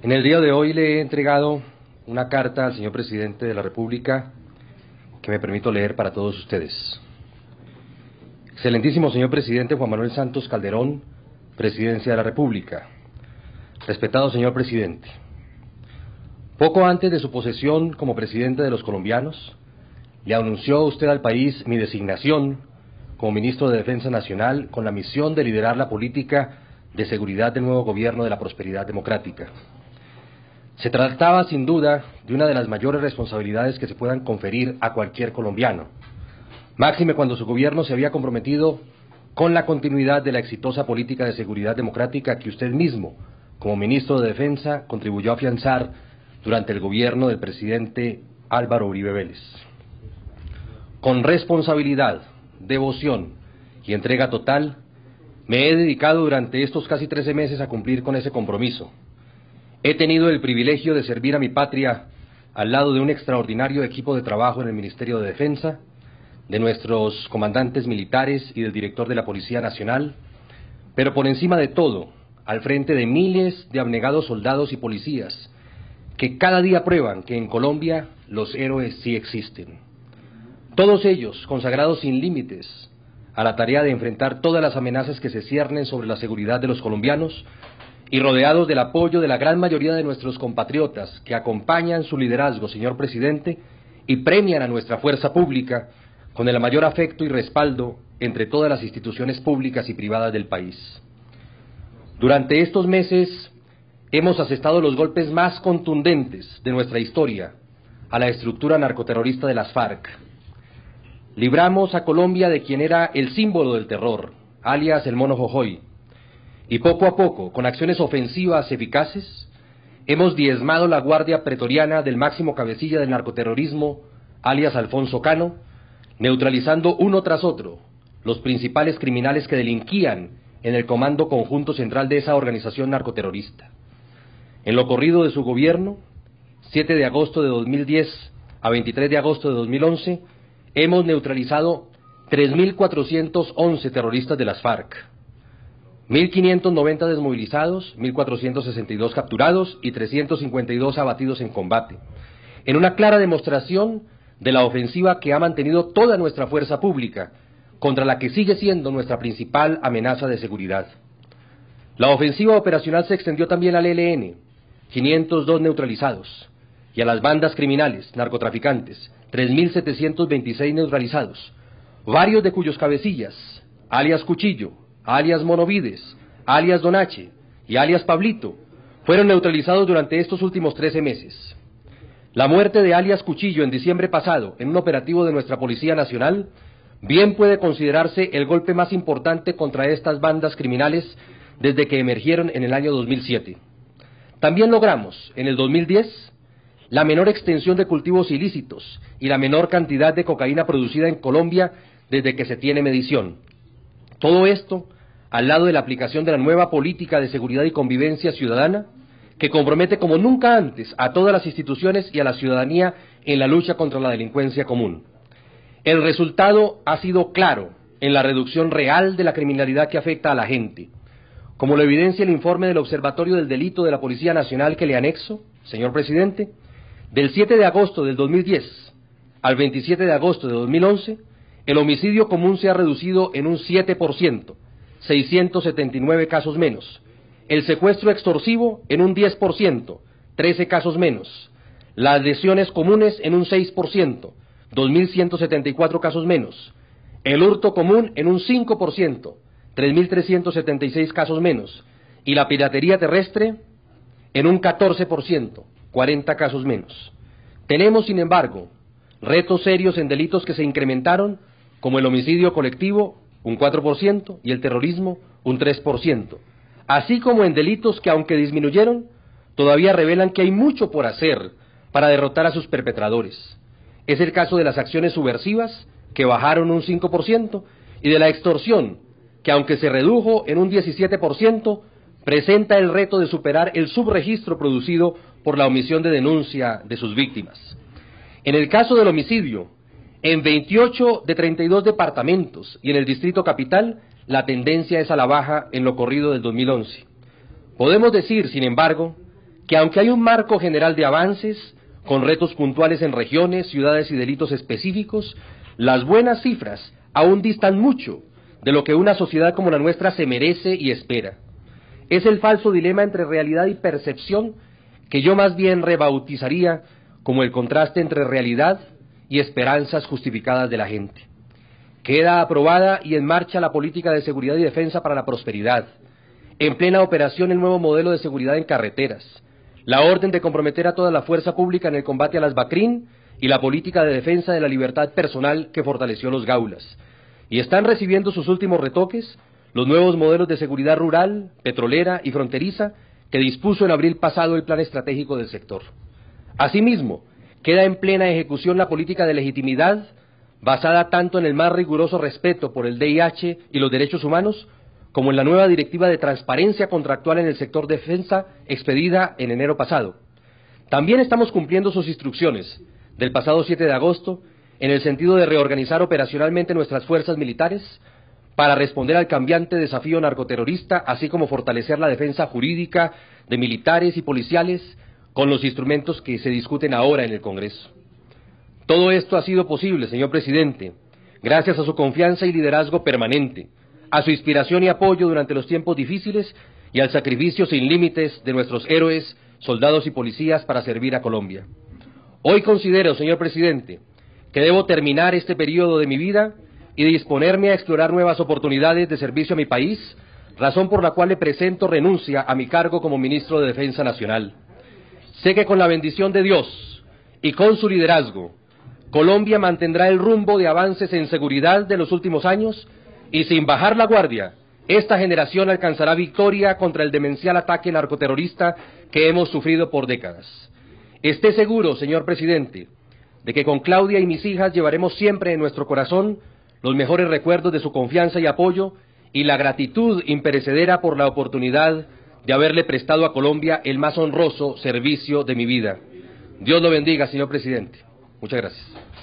En el día de hoy le he entregado una carta al señor Presidente de la República que me permito leer para todos ustedes. Excelentísimo señor Presidente Juan Manuel Santos Calderón, Presidencia de la República. Respetado señor Presidente, poco antes de su posesión como Presidente de los colombianos, le anunció usted al país mi designación como Ministro de Defensa Nacional con la misión de liderar la política de seguridad del nuevo gobierno de la prosperidad democrática. Se trataba sin duda de una de las mayores responsabilidades que se puedan conferir a cualquier colombiano, máxime cuando su gobierno se había comprometido con la continuidad de la exitosa política de seguridad democrática que usted mismo, como Ministro de Defensa, contribuyó a afianzar durante el gobierno del presidente Álvaro Uribe Vélez. Con responsabilidad, devoción y entrega total, me he dedicado durante estos casi 13 meses a cumplir con ese compromiso. He tenido el privilegio de servir a mi patria al lado de un extraordinario equipo de trabajo en el Ministerio de Defensa, de nuestros comandantes militares y del director de la Policía Nacional, pero por encima de todo, al frente de miles de abnegados soldados y policías que cada día prueban que en Colombia los héroes sí existen. Todos ellos consagrados sin límites a la tarea de enfrentar todas las amenazas que se ciernen sobre la seguridad de los colombianos y rodeados del apoyo de la gran mayoría de nuestros compatriotas que acompañan su liderazgo, señor Presidente, y premian a nuestra fuerza pública con el mayor afecto y respaldo entre todas las instituciones públicas y privadas del país. Durante estos meses hemos asestado los golpes más contundentes de nuestra historia a la estructura narcoterrorista de las FARC. Libramos a Colombia de quien era el símbolo del terror, alias el Mono Jojoy, y poco a poco, con acciones ofensivas eficaces, hemos diezmado la guardia pretoriana del máximo cabecilla del narcoterrorismo, alias Alfonso Cano, neutralizando uno tras otro los principales criminales que delinquían en el Comando Conjunto Central de esa organización narcoterrorista. En lo corrido de su gobierno, 7 de agosto de 2010 a 23 de agosto de 2011, hemos neutralizado 3.411 terroristas de las FARC, 1.590 desmovilizados, 1.462 capturados y 352 abatidos en combate, en una clara demostración de la ofensiva que ha mantenido toda nuestra fuerza pública contra la que sigue siendo nuestra principal amenaza de seguridad. La ofensiva operacional se extendió también al ELN, 502 neutralizados, y a las bandas criminales, narcotraficantes, 3.726 neutralizados, varios de cuyos cabecillas, alias Cuchillo, alias Monovides, alias Donache y alias Pablito, fueron neutralizados durante estos últimos 13 meses. La muerte de alias Cuchillo en diciembre pasado, en un operativo de nuestra Policía Nacional, bien puede considerarse el golpe más importante contra estas bandas criminales desde que emergieron en el año 2007. También logramos, en el 2010, la menor extensión de cultivos ilícitos y la menor cantidad de cocaína producida en Colombia desde que se tiene medición. Todo esto al lado de la aplicación de la nueva política de seguridad y convivencia ciudadana, que compromete como nunca antes a todas las instituciones y a la ciudadanía en la lucha contra la delincuencia común. El resultado ha sido claro en la reducción real de la criminalidad que afecta a la gente, como lo evidencia el informe del Observatorio del Delito de la Policía Nacional que le anexo, señor Presidente. Del 7 de agosto del 2010 al 27 de agosto de 2011, el homicidio común se ha reducido en un 7%, 679 casos menos. El secuestro extorsivo en un 10%, 13 casos menos. Las lesiones comunes en un 6%, 2.174 casos menos. El hurto común en un 5%, 3.376 casos menos. Y la piratería terrestre en un 14%, 40 casos menos. Tenemos, sin embargo, retos serios en delitos que se incrementaron, como el homicidio colectivo, un 4%, y el terrorismo, un 3%. Así como en delitos que, aunque disminuyeron, todavía revelan que hay mucho por hacer para derrotar a sus perpetradores. Es el caso de las acciones subversivas, que bajaron un 5%, y de la extorsión, que aunque se redujo en un 17%, presenta el reto de superar el subregistro producido por la omisión de denuncia de sus víctimas. En el caso del homicidio, en 28 de 32 departamentos y en el Distrito Capital, la tendencia es a la baja en lo corrido del 2011. Podemos decir, sin embargo, que aunque hay un marco general de avances, con retos puntuales en regiones, ciudades y delitos específicos, las buenas cifras aún distan mucho de lo que una sociedad como la nuestra se merece y espera. Es el falso dilema entre realidad y percepción que yo más bien rebautizaría como el contraste entre realidad y esperanzas justificadas de la gente. Queda aprobada y en marcha la política de seguridad y defensa para la prosperidad. En plena operación el nuevo modelo de seguridad en carreteras. La orden de comprometer a toda la fuerza pública en el combate a las BACRIM y la política de defensa de la libertad personal que fortaleció los Gaulas. Y están recibiendo sus últimos retoques los nuevos modelos de seguridad rural, petrolera y fronteriza que dispuso en abril pasado el plan estratégico del sector. Asimismo, queda en plena ejecución la política de legitimidad basada tanto en el más riguroso respeto por el DIH y los derechos humanos, como en la nueva directiva de transparencia contractual en el sector defensa expedida en enero pasado. También estamos cumpliendo sus instrucciones del pasado 7 de agosto en el sentido de reorganizar operacionalmente nuestras fuerzas militares para responder al cambiante desafío narcoterrorista, así como fortalecer la defensa jurídica de militares y policiales con los instrumentos que se discuten ahora en el Congreso. Todo esto ha sido posible, señor presidente, gracias a su confianza y liderazgo permanente, a su inspiración y apoyo durante los tiempos difíciles y al sacrificio sin límites de nuestros héroes, soldados y policías para servir a Colombia. Hoy considero, señor presidente, que debo terminar este periodo de mi vida y disponerme a explorar nuevas oportunidades de servicio a mi país, razón por la cual le presento renuncia a mi cargo como ministro de Defensa Nacional. Sé que con la bendición de Dios y con su liderazgo, Colombia mantendrá el rumbo de avances en seguridad de los últimos años y sin bajar la guardia, esta generación alcanzará victoria contra el demencial ataque narcoterrorista que hemos sufrido por décadas. Esté seguro, señor presidente, de que con Claudia y mis hijas llevaremos siempre en nuestro corazón los mejores recuerdos de su confianza y apoyo y la gratitud imperecedera por la oportunidad de haberle prestado a Colombia el más honroso servicio de mi vida. Dios lo bendiga, señor presidente. Muchas gracias.